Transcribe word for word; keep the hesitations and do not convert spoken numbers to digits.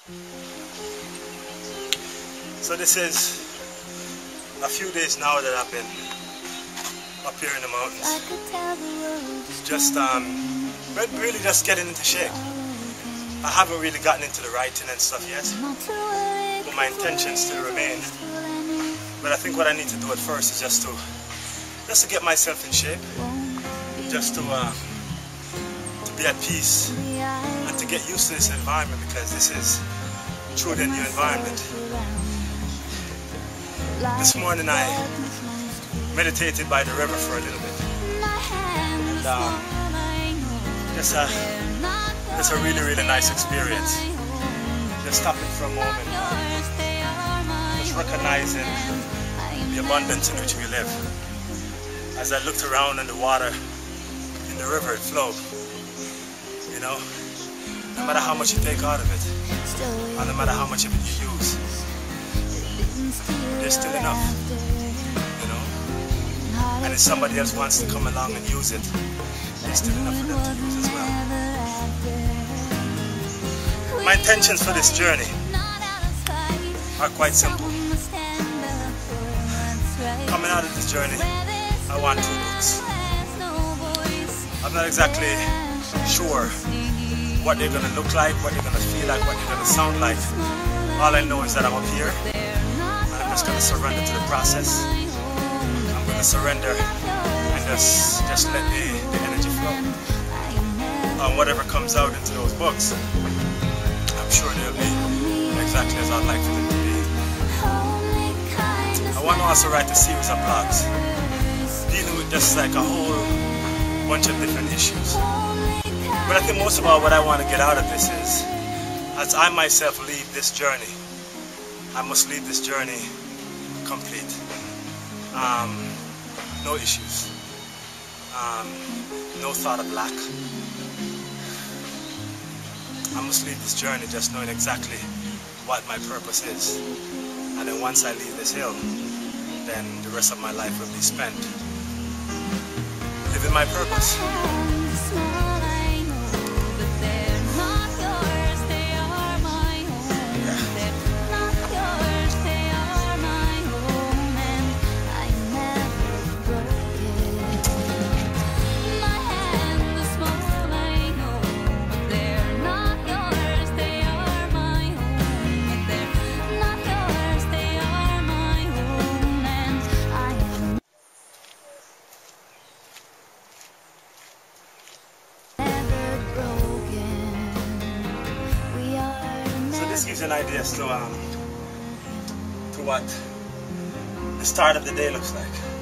So this is a few days now that I've been up here in the mountains. Just um, really just getting into shape. I haven't really gotten into the writing and stuff yet, but my intentions still remain. But I think what I need to do at first is just to just to get myself in shape, just to uh, to be at peace and to get used to this environment, because this is truly a new environment. This morning I meditated by the river for a little bit, and um, just a it's a really really nice experience. Just stopping for a moment, just recognizing the abundance in which we live. As I looked around and the water in the river, it flowed. You know, no matter how much you take out of it, or no matter how much of it you use, there's still enough. You know, and if somebody else wants to come along and use it, there's still enough for them to use as well. My intentions for this journey are quite simple. Coming out of this journey, I want two books. I'm not exactly sure what they're going to look like, what they're going to feel like, what they're going to sound like. All I know is that I'm up here, and I'm just going to surrender to the process. I'm going to surrender and just, just let the, the energy flow. And whatever comes out into those books, I'm sure they'll be exactly as I'd like for them to be. I want to also write a series of blogs dealing with just like a whole bunch of different issues. But I think most of all what I want to get out of this is, as I myself leave this journey, I must leave this journey complete. Um, no issues. Um, no thought of lack. I must leave this journey just knowing exactly what my purpose is. And then once I leave this hill, then the rest of my life will be spent living my purpose. This gives you an idea as to, um, to what the start of the day looks like.